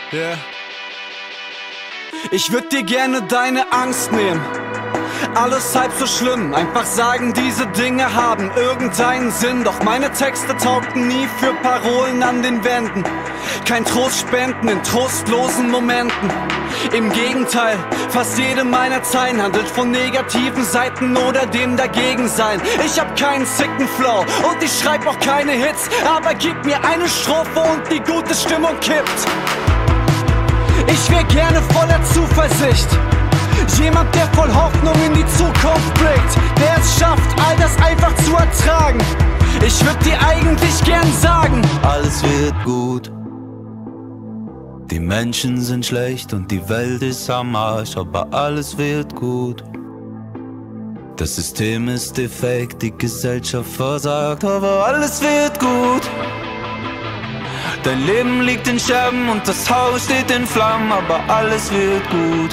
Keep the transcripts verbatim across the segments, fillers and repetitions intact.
Yeah. Ich würd dir gerne deine Angst nehmen. Alles halb so schlimm, einfach sagen, diese Dinge haben irgendeinen Sinn. Doch meine Texte taugten nie für Parolen an den Wänden. Kein Trost spenden in trostlosen Momenten. Im Gegenteil, fast jede meiner Zeilen handelt von negativen Seiten oder dem Dagegensein. Ich hab keinen sicken Flow und ich schreib auch keine Hits, aber gib mir eine Strophe und die gute Stimmung kippt. Ich wär gerne voller Zuversicht, jemand, der voll Hoffnung in die Zukunft blickt, der es schafft, all das einfach zu ertragen. Ich würd dir eigentlich gern sagen: Alles wird gut. Die Menschen sind schlecht und die Welt ist am Arsch, aber alles wird gut. Das System ist defekt, die Gesellschaft versagt, aber alles wird gut. Dein Leben liegt in Scherben und das Haus steht in Flammen, aber alles wird gut.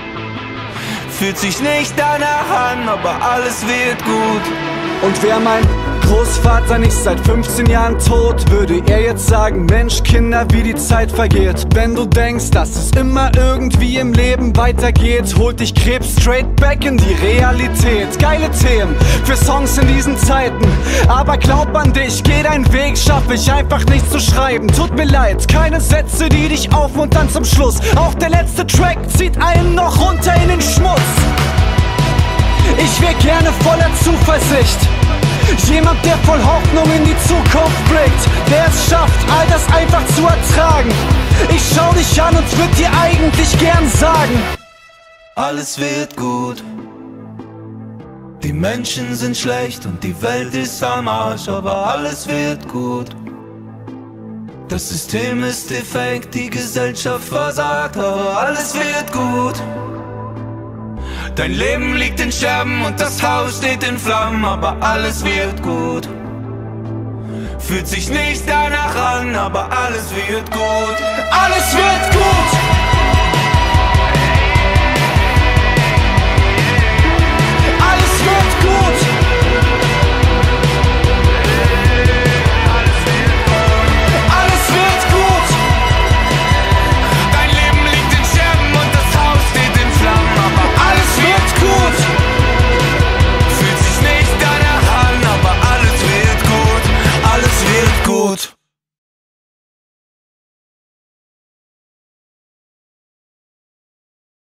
Fühlt sich nicht danach an, aber alles wird gut. Und wer mein Großvater nicht seit fünfzehn Jahren tot, würde er jetzt sagen: Mensch, Kinder, wie die Zeit vergeht. Wenn du denkst, dass es immer irgendwie im Leben weitergeht, holt dich Krebs straight back in die Realität. Geile Themen für Songs in diesen Zeiten, aber glaub an dich, geh deinen Weg, schaff ich einfach nicht zu schreiben. Tut mir leid, keine Sätze, die dich aufmuntern zum Schluss. Auch der letzte Track zieht einen noch runter in den Schmutz. Ich wär gerne voller Zuversicht, jemand, der voll Hoffnung in die Zukunft blickt, der es schafft, all das einfach zu ertragen. Ich schau dich an und würd dir eigentlich gern sagen: Alles wird gut. Die Menschen sind schlecht und die Welt ist am Arsch, aber alles wird gut. Das System ist defekt, die Gesellschaft versagt, aber alles wird gut. Dein Leben liegt in Scherben und das Haus steht in Flammen, aber alles wird gut. Fühlt sich nicht danach an, aber alles wird gut. Alles wird gut!